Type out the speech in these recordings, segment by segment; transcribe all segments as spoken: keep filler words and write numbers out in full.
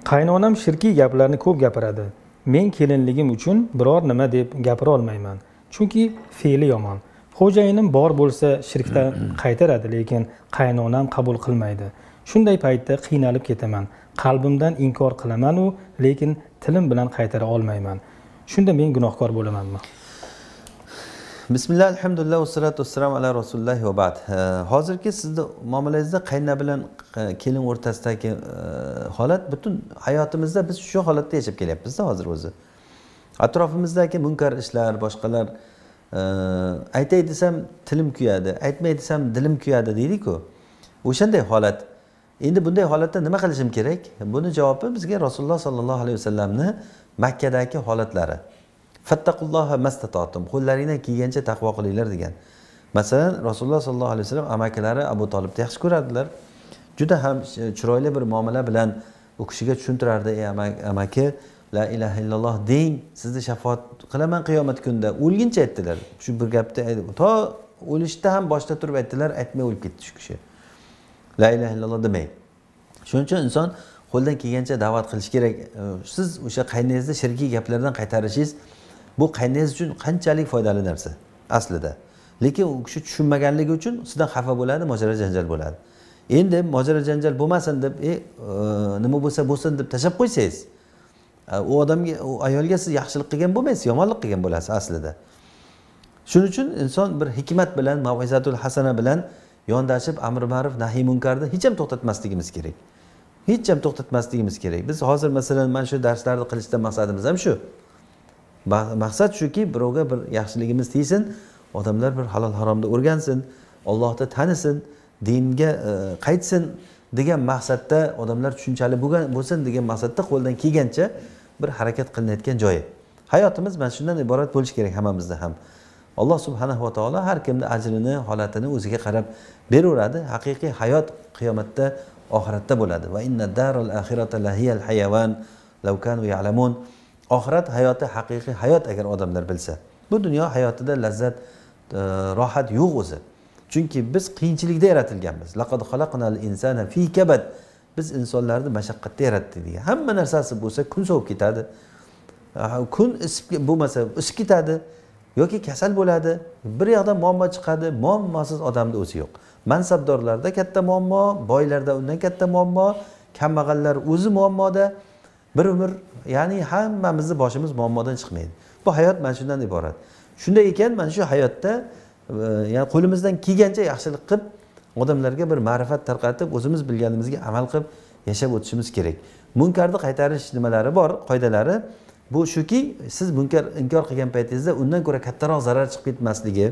Qaynonam shirkiy gaplarni ko'p gapiradi. Men kelinligim uchun biror nima deb gapira olmayman. Chunki fe'li yomon. Xo'jayinim bor bo'lsa shirkdan qaytaradi, lekin qaynonam qabul qilmaydi. Shunday paytda qiynalib ketaman. Qalbimdan inkor qilaman u, lekin tilim bilan qaytara olmayman. Shunda men gunohkor bo'lamanmi? Bismillah, alhamdulillah, vassalatu vassalamu ala rasulillah va ba'd. Hozirgi sizni muomalangizda qayna bilan kelin o'rtasidagi holat butun hayotimizda biz shu holatda yashab kelyapmiz-da hozir o'zi. Atrofimizdagi munkar ishlar, boshqalar aytay desam tilim kuyadi, aytmay desam dilim kuyadi deydi-ku. O'shanday holat. Endi bunday holatda nima qilishim kerak? Buni javobi bizga Rasululloh sallallohu alayhi vasallamning Makkadagi holatlari. Fattaqulloha mastatotum. Qo'llaringdan kelgancha taqvo qilinglar degan. Masalan, Rasululloh sallallohu alayhi vasallam amakilari Abu Talibni yaxshi ko'radilar. Juda ham chiroyli bir muomala bilan u kishiga tushuntirardi, "Ey amaki, la ilaha illalloh deng, sizni shafaat qilaman qiyomat kunida." O'lguncha aytdilar. Shu bir gapni to o'lishda ham boshda turib aytdilar, aytmay o'lib ketdi shu kishi. La ilaha illalloh demay. Shuning uchun inson qo'ldan kelgancha da'vat qilish kerak. Siz o'sha qaynangizni shirkiy gaplardan qaytarishingiz bu qaynangiz uchun qanchalik foydali narsa aslida. Lekin u kishi tushunmaganligi uchun sizdan xafa bo'ladi, mojaro janjal bo'ladi. Endi mojaro janjal bo'lmasin deb, "E, nima bo'lsa bo'lsin" deb tashab qo'ysangiz, u odamga, u ayolga siz yaxshilik qilgan bo'lmaysiz, yomonlik qilgan bo'lasiz aslida. Shuning uchun inson bir hikmat bilan, mav'izatul hasana bilan yondashib, amr ma'ruf, nahiy munkarni hech ham to'xtatmasligimiz kerak. Hech ham to'xtatmasligimiz kerak. Biz hozir masalan mana shu darslarni qilishdan maqsadimiz ham shu. Maqsad shuki, birovga bir yaxshiligimiz tegsin, odamlar bir halol haromni o'rgansin, Allohni tanisin, dinga qaytsin degan maqsadda, odamlar tushunchali bo'lgan bo'lsin degan maqsadda qo'ldan kelgancha bir harakat qilinayotgan joyi. Hayotimiz mana shundan iborat bo'lishi kerak hammamizda ham. Alloh subhanahu va taolo har kimning ajrini, holatini o'ziga qarab beraveradi. Haqiqiy hayot qiyomatda, oxiratda bo'ladi. Va inna daral axirata lahiyal hayawan law kanu ya'lamun. Oxirat hayoti haqiqiy hayot agar odamlar bilsa. Bu dunyo hayotida lazzat, rohat yo'q o'zi. Chunki biz qiyinchilikda yaratilganmiz. Laqad xalaqnal insana fi kabad. Biz insonlarni mashaqqatda yaratdik degan. Hamma narsasi bo'lsa kun sovib ketadi. Kun isib bo'lmasa isib ketadi yoki kasal bo'ladi. Bir yoqdan muammo chiqadi, muammosiz odamda o'zi yo'q. Mansabdorlarda katta muammo, boylarda undan katta muammo, kambag'allar o'zi muammoda. Bir umr, ya'ni hammamizni boshimiz muammodan chiqmaydi. Bu hayot mana shundan iborat. Shunday ekan, mana shu hayotda ya'ni qo'limizdan kelgancha yaxshilik qilib, odamlarga bir ma'rifat tarqatib, o'zimiz bilganimizga amal qilib yashab o'tishimiz kerak. Munkarni qaytarish nimalari bor, qoidalari. Bu shuki, siz munkar inkor qilgan paytingizda undan ko'ra kattaroq zarar chiqib ketmasligi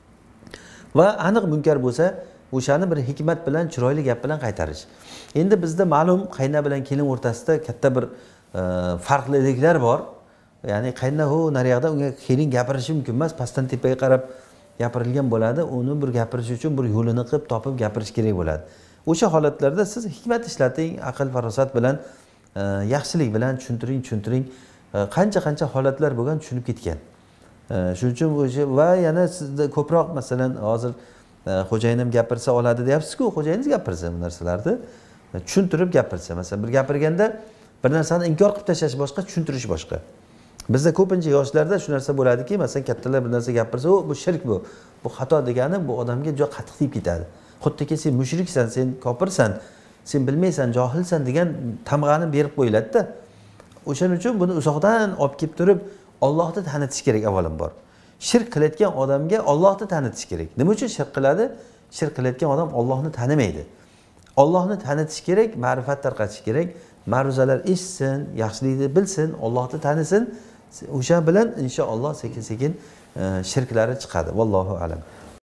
va aniq munkar bo'lsa, o'shani bir hikmat bilan, chiroyli gap bilan qaytarish. Endi bizda ma'lum qayna bilan kelin o'rtasida katta bir farqliliklar bor. Ya'ni qayna ho naryoqda unga kelin gapirishi mumkin emas, pastdan tepaga qarab gapirilgan bo'ladi. Uni bir gapirish uchun bir yo'lini qilib topib gapirish kerak bo'ladi. O'sha holatlarda siz hikmat ishlating, aql farosat bilan, yaxshilik bilan tushuntiring, tushuntiring. Qancha-qancha holatlar bo'lgan tushunib ketgan. Shuning uchun o'sha va yana sizda ko'proq masalan hozir xo'jayinim gapirsa oladi deyapsiz-ku, xo'jayingiz gapirsa bu narsalarni tushuntirib gapirsa, masalan bir gapirganda bir narsani inkor qilib tashlash boshqa, tushuntirish boshqa. Bizda ko'pincha yoshlarda shu narsa bo'ladiki, masalan kattalar bir narsa gapirsa, "O, bu shirk bu. Bu xato" degani bu odamga juda qattiq tegib ketadi. Xuddiki sen mushriksan, sen kofirsan, sen bilmaysan, johilsan degan tamg'ani berib qo'yiladi-da. O'shaning uchun buni uzoqdan olib kelib turib, Allohni tanitish kerak avvalambor. Shirk qilayotgan odamga Allohni tanitish kerak. Nima uchun shirk qiladi? Shirk qilayotgan odam Allohni tanimaydi. Allohni tanitish kerak, ma'rifat tarqatish kerak. Ma'ruzalar eshitsin, yaxshilikni bilsin, Allohni tanisin. O'sha bilan inshaalloh sekin-sekin shirklari chiqadi. Vallohu alam.